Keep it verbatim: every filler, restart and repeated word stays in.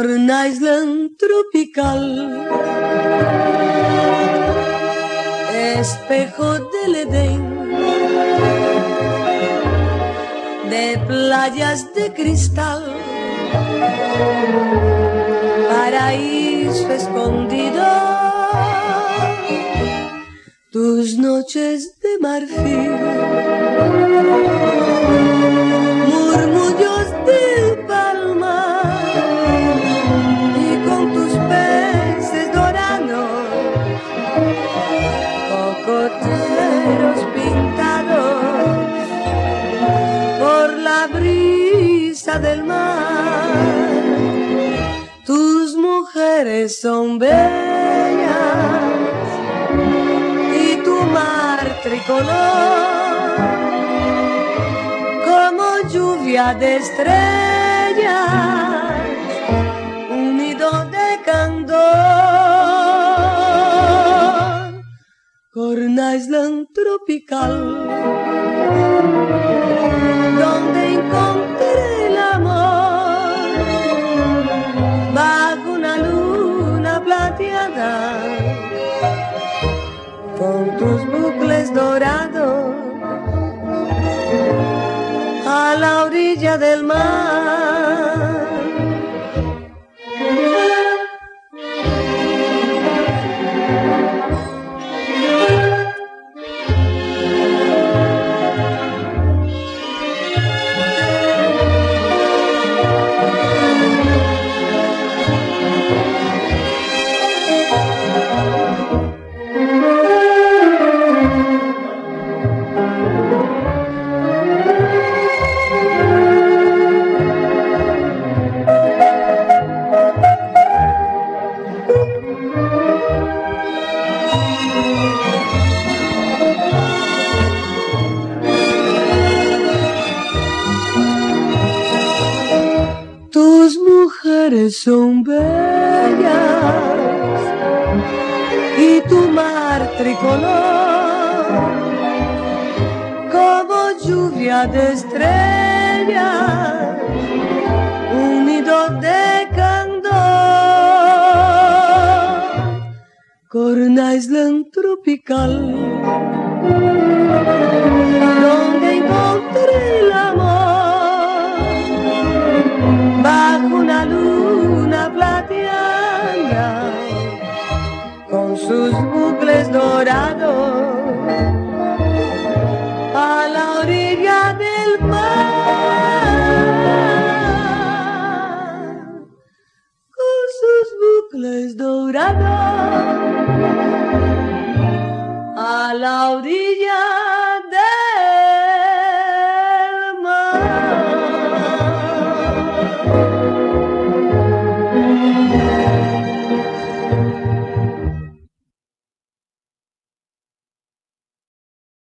Corn Island tropical, espejo del Edén, de playas de cristal, paraíso escondido, tus noches de marfil, murmullos de palma y con tus peces dorados, cocoteros pintados por la brisa del mar. Tus mujeres son bellas y tu mar tricolor como lluvia de estrellas, un nido de candor. Corn Island tropical, donde encontré el amor, bajo una luna plateada, con tus bucles dorados, a la orilla del mar. Tus mujeres son bellas y tu mar tricolor como lluvia de estrellas, un nido de candor. Corn Island tropical, donde encontré el amor, bajo una luna plateada, con sus bucles dorados, a la orilla del mar, con sus bucles dorados, a la orilla